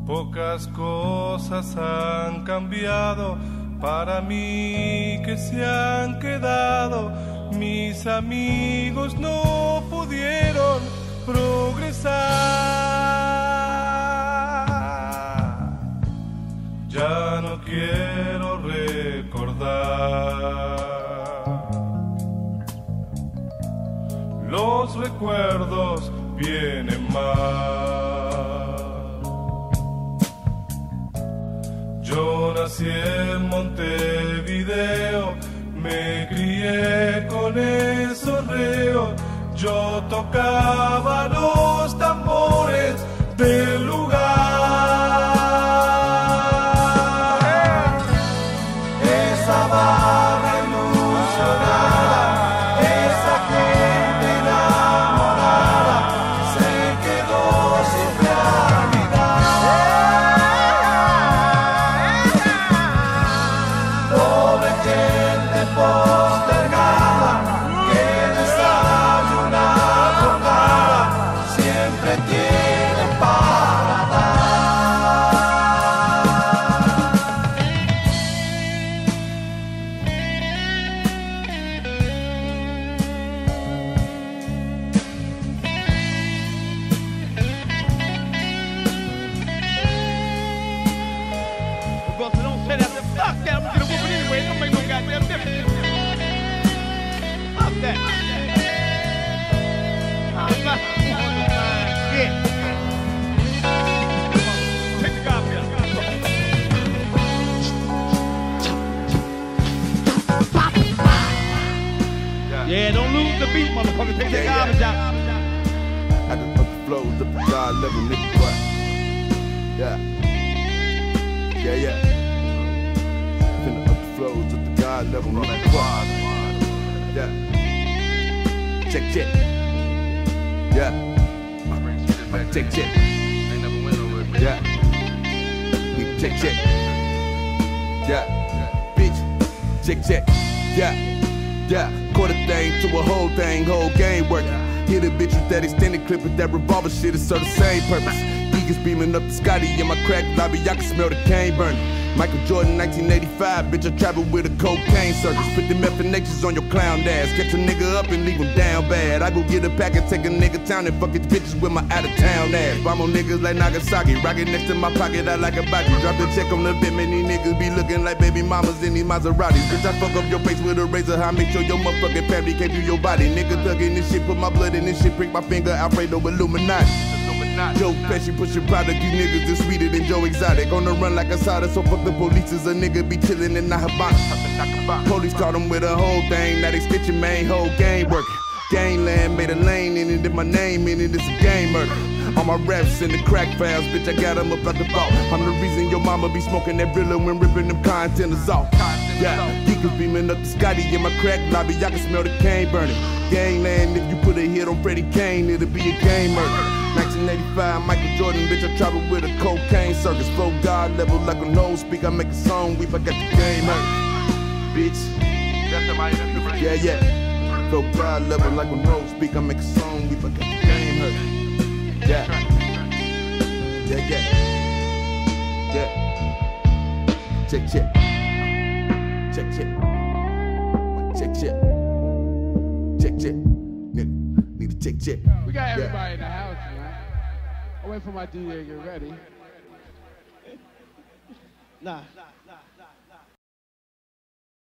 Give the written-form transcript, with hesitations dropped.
Pocas cosas han cambiado para mí que se han quedado. Mis amigos no pudieron progresar. Ya no quiero recordar. Los recuerdos vienen mal. Yo nací en Montevideo, me crié con esos reos. Yo tocaba los tambores del lugar. Esa barra ilusionada, esa gente enamorada, se quedó sin realidad. Pobre gente postergada, que desayuna drogada, siempre tiene para dar. Well, so don't say that. Fuck that. I'm gonna get a woman anyway. It don't make no goddamn difference. Fuck that. I'm not on the line yet. Take the garbage out. Yeah, don't lose the beat, motherfucker. Take the garbage out. I can up the flows up to God level, nigga, boy. Yeah. Yeah, yeah. Finna up the flows up to God level, nigga, boy. Yeah. Check, check. Yeah. Check, check. Yeah. Check, check. Yeah. Bitch. Check, check. Yeah. Yeah. Quarter thing to a whole thing, whole game working. Hit a bitch with that extended clip with that revolver shit, it serve the same purpose. Geekers beaming up the Scotty in my crack lobby, I can smell the cane burning. Michael Jordan, 1985, bitch, I traveled with a cocaine circus. Put them F&H's on your clown ass. Catch a nigga up and leave him down bad. I go get a pack and take a nigga town and fuck his bitches with my out-of-town ass. Bomb on niggas like Nagasaki, rocket next to my pocket, I like a body. Drop the check on the bit, many niggas be looking like baby mamas in these Maseratis. Bitch, I fuck up your face with a razor, I make sure your motherfucking family can't do your body. Nigga thuggin' this shit, put my blood in this shit, prick my finger, Alfredo Illuminati. Joe Pesci pushing product, you niggas is sweeter than Joe Exotic. On the run like a soda, so fuck the police, is a nigga be chillin' in the Habana. Police caught him with a whole thing, now they stitching main whole game working. Gangland made a lane in it, and my name in it, it's a game murder. All my raps in the crack files, bitch, I got them up at the vault. I'm the reason your mama be smoking that Brilla when ripping them containers off. Yeah, geekers beaming up the Scotty in my crack lobby, I can smell the cane burning. Gangland, if you put a hit on Freddie Kane, it'll be a game murder. 1985, Michael Jordan, bitch, I travel with a cocaine circus. Flow God level like a nose speak, I make a song, weep, I got the game hurt. Bitch, yeah, yeah. Flow God level like a nose speak, I make a song, weep, I got the game hurt. Yeah, yeah, yeah, yeah. Check, check, check, check, check, check, check, check. Need to check, check. We got everybody in the house, man. I wait for my DJ to get ready. Nah.